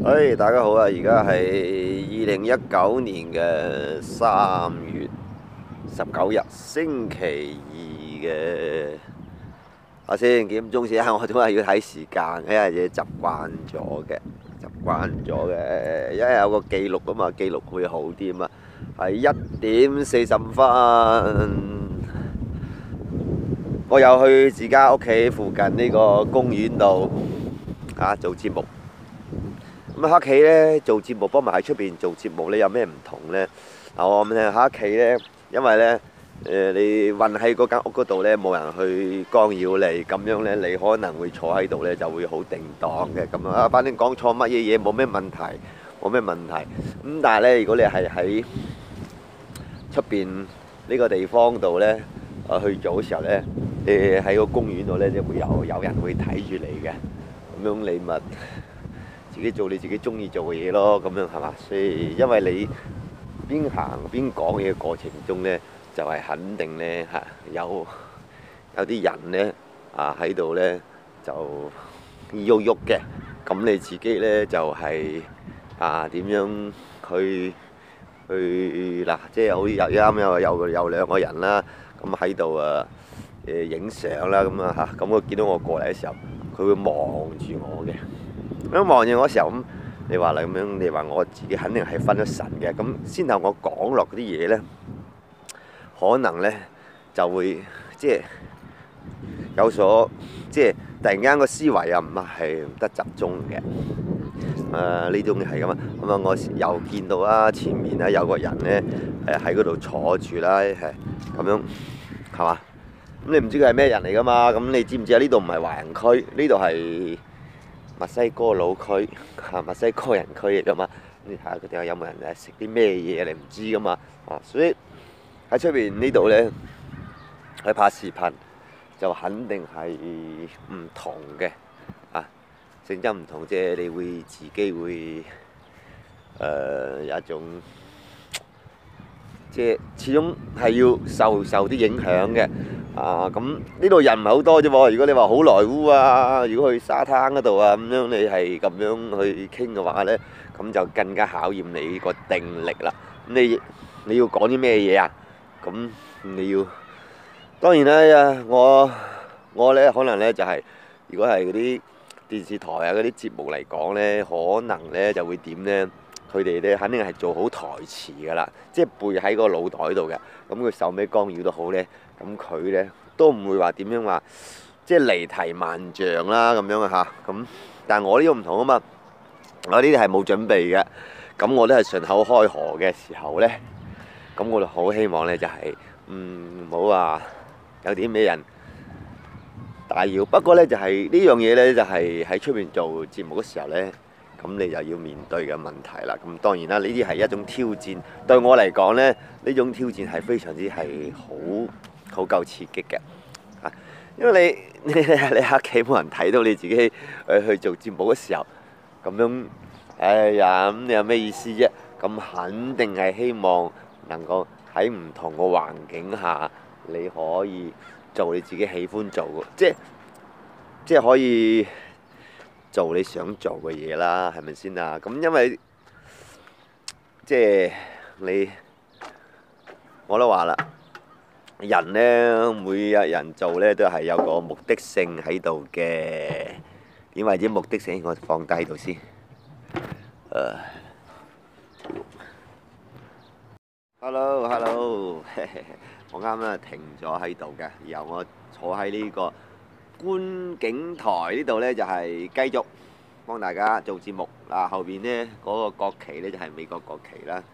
大家好啊！而家係2019年嘅3月19日，星期二嘅。我先幾點鐘先啊？我總係要睇時間，因為嘢習慣咗嘅，因為有個記錄啊嘛，記錄會好啲啊嘛。係1點45分，我又去自家屋企附近呢個公園度做節目。咁喺屋企呢做節目，幫埋喺出邊做節目呢，有咩唔同呢？我咁咧喺屋企呢，因為呢，你韞喺嗰間屋嗰度呢，冇人去干擾你，咁樣呢，你可能會坐喺度呢，就會好定當嘅咁啊。反正講錯乜嘢嘢冇咩問題，咁但係呢，如果你係喺出邊呢個地方度呢，去做嘅時候呢，你喺個公園度呢，就會有人會睇住你嘅，咁樣你咪自己做你自己中意做嘅嘢咯，咁樣係嘛？所以因為你邊行邊講嘢嘅過程中呢，就係肯定呢，有啲人呢喺度呢，就喐喐嘅，咁你自己呢，就係點樣去嗱，即係好似啱有兩個人啦，咁喺度影相啦，咁咁佢見到我過嚟嘅時候，佢會望住我嘅。咁望住我時候咁，你話啦咁樣，你話我自己肯定係分咗神嘅。咁先頭我講落嗰啲嘢呢，可能呢就會即係有所即係突然間個思維唔係得集中嘅。呢種係咁啊。咁啊，我又見到前面有個人呢喺嗰度坐住啦，係咁樣係嘛？咁你唔知佢係咩人嚟㗎嘛？咁你知唔知啊？呢度唔係華人區，呢度係墨西哥佬區，墨西哥人區嚟㗎嘛？你睇下佢哋有冇人食啲咩嘢，你唔知㗎嘛？所以喺出邊呢度呢，去拍視頻就肯定係唔同嘅性質唔同，即係你會自己會有一種即係始終係要受啲影響嘅。咁呢度人唔係好多啫喎。如果你話好萊塢如果去沙灘嗰度咁樣，你係咁樣去傾嘅話呢，咁就更加考驗你個定力啦。咁你要講啲咩嘢啊？咁你要當然啦，我呢可能呢就係如果係嗰啲電視台嗰啲節目嚟講呢，可能呢就會點呢？佢哋呢肯定係做好台詞㗎啦，即係背喺個腦袋度嘅。咁佢受咩干擾都好呢，咁佢呢都唔會話點樣話，即係離題萬丈啦咁樣咁但係我呢個唔同啊嘛，我呢啲係冇準備嘅。咁我都係順口開河嘅時候呢，咁我就好希望呢就係唔好話有啲咩人打擾。不過呢，就係呢樣嘢呢，就係喺出面做節目嘅時候呢，咁你就要面對嘅問題啦。咁當然啦，呢啲係一種挑戰，對我嚟講呢，呢種挑戰係非常之係好夠刺激嘅。因為你喺屋企冇人睇到你自己去做節目嘅時候，咁樣哎呀咁你有咩意思啫？咁肯定係希望能夠喺唔同嘅環境下，你可以做你自己喜歡做嘅，即係可以做你想做嘅嘢啦，係咪先啊？咁因為即係我都話啦，人呢，每日人做呢都係有個目的性喺度嘅。點為之目的性？我放低喺度先。Hello，我啱停咗喺度嘅，然後我坐喺呢個觀景台呢度呢，就係繼續幫大家做節目。後邊呢嗰個國旗呢，就係美國國旗啦。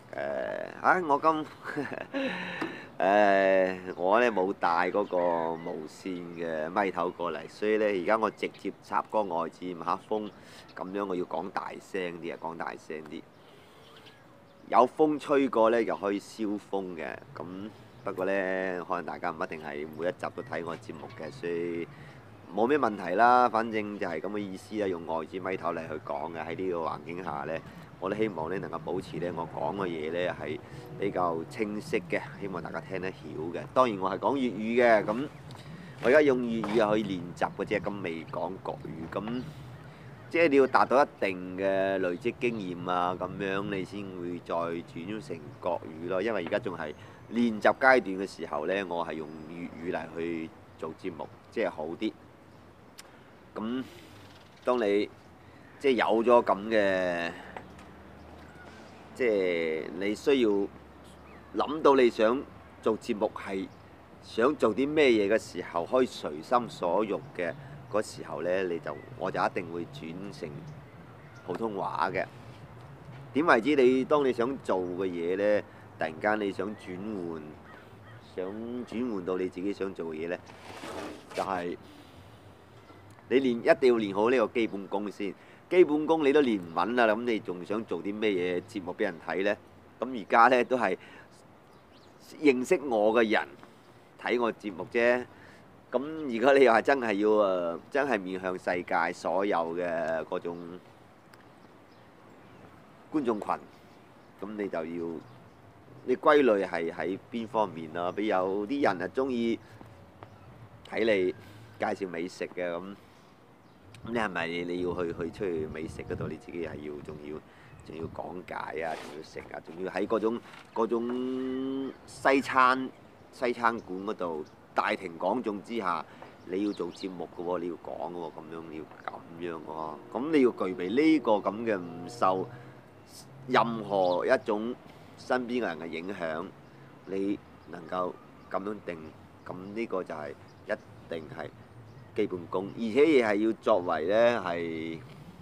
我呢冇帶嗰個無線嘅咪頭過嚟，所以呢而家我直接插個外置麥克風，咁樣我要講大聲啲。有風吹過呢，又可以消風嘅。咁不過呢，可能大家唔一定係每一集都睇我節目嘅，所以冇咩問題啦。反正就係咁嘅意思啦，用外置咪頭嚟去講嘅。喺呢個環境下呢，我都希望呢能夠保持呢我講嘅嘢呢係比較清晰嘅，希望大家聽得曉嘅。當然我係講粵語嘅，咁我而家用粵語可以練習嘅啫，咁未講國語。咁即係你要達到一定嘅累積經驗啊，咁樣你先會再轉成國語咯。因為而家仲係練習階段嘅時候呢，我係用粵語嚟去做節目，即係好啲。咁當你即係有咗咁嘅，即係你需要諗到你想做節目係想做啲咩嘢嘅時候，可以隨心所欲嘅嗰時候呢，我就一定會轉成普通話嘅。點為之當你想做嘅嘢呢，突然間你想轉換到你自己想做嘅嘢呢，就係你一定要練好呢個基本功先。基本功你都練唔穩啦，咁你仲想做啲咩嘢節目俾人睇呢？咁而家呢，都係認識我嘅人睇我節目啫。咁如果你又係真係要真係面向世界所有嘅嗰種觀眾群，咁你就要你歸類係喺邊方面啊？比如有啲人係中意睇你介紹美食嘅咁。咁你係咪你要去出去美食嗰度，你自己係仲要講解啊，仲要食啊，仲要喺嗰種西餐館嗰度大庭廣眾之下，你要做節目嘅喎，你要講嘅喎，咁樣喎，咁你要具備呢個咁嘅唔受任何一種身邊嘅人嘅影響，你能夠咁樣定，咁呢個就係一定係基本功，而且亦係要作為呢係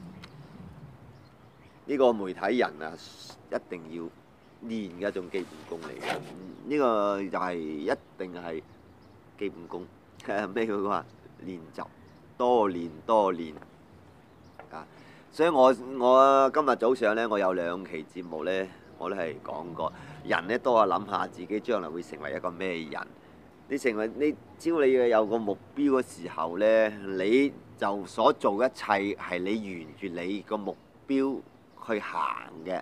呢個媒體人啊，一定要練嘅一種基本功嚟嘅。呢個就係一定係基本功。咩佢話練習，多練啊！所以我今日早上呢，我有2期節目呢，我都係講過，人呢都係諗下自己將來會成為一個咩人。只要你有個目標嘅時候呢，你就所做一切係你沿住你個目標去行嘅。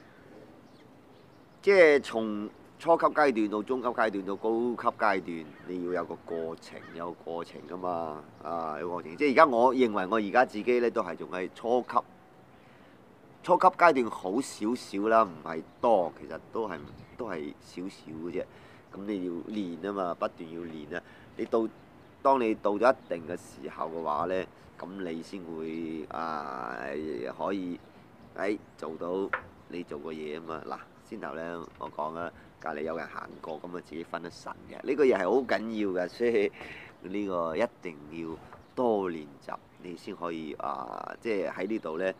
即係從初級階段到中級階段到高級階段，你要有個過程㗎嘛。有個過程。即係而家我認為我而家自己呢都係仲係初級階段好少少啦，唔係多，其實都係少少嘅啫。咁你要練啊嘛，不斷要練啊！當你到咗一定嘅時候嘅話呢，咁你先會可以做到你做嘅嘢啊嘛。嗱，先頭呢，我講啦，隔離有人行過，咁啊自己分得神嘅。呢個嘢係好緊要嘅，所以呢個一定要多練習，你先可以即係喺呢度呢，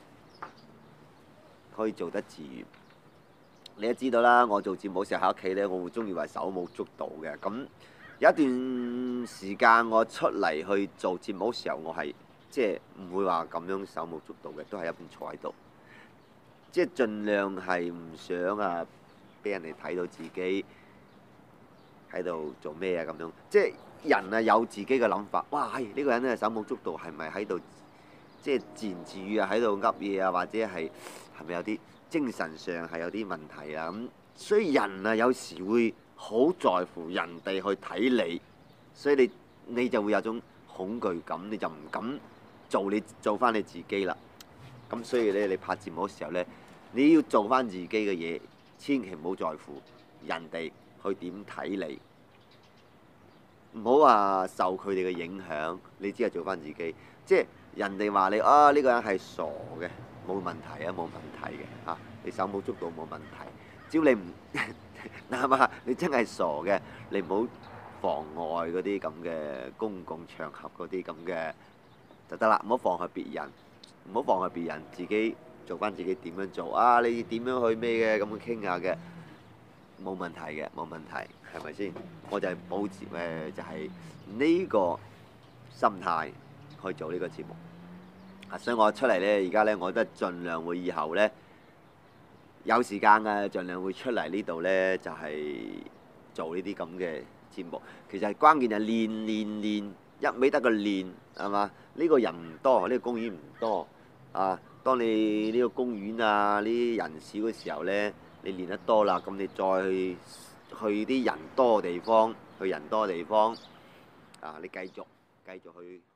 可以做得自如。你都知道啦，我做節目時候喺屋企呢，我會中意話手舞足蹈嘅。咁有一段時間我出嚟去做節目時候，我係即係唔會話咁樣手舞足蹈嘅，都係一邊坐喺度，即係盡量係唔想俾人哋睇到自己喺度做咩啊咁樣。即係人有自己嘅諗法，哇！呢個人咧手舞足蹈，係咪喺度即係自言自語喺度噏嘢啊？或者係咪有啲精神上係有啲問題啊？咁所以人有時會好在乎人哋去睇你，所以你就會有種恐懼感，你就唔敢做翻你自己啦。咁所以咧，你拍節目嘅時候咧，你要做翻自己嘅嘢，千祈唔好在乎人哋去點睇你，唔好話受佢哋嘅影響，你只係做翻自己。即係人哋話你呢個人係傻嘅，冇問題啊，冇問題嘅嚇，你手舞足蹈冇問題，只要你唔嗱嘛，你真係傻嘅，你唔好妨礙嗰啲咁嘅公共場合嗰啲咁嘅就得啦，唔好妨礙別人，唔好妨礙別人，自己做翻自己點樣做你點樣去咩嘅咁樣傾下嘅，冇問題嘅，冇問題，係咪先？我就係保持就係呢個心態去做呢個節目。所以我出嚟呢，而家呢，我都係盡量會以後呢，有時間盡量會出嚟呢度呢，就係做呢啲咁嘅節目。其實關鍵係練，一味得個練係嘛？呢個人唔多，呢個公園唔多當你呢個公園呢啲人少嘅時候呢，你練得多啦，咁你再去啲人多嘅地方，你繼續去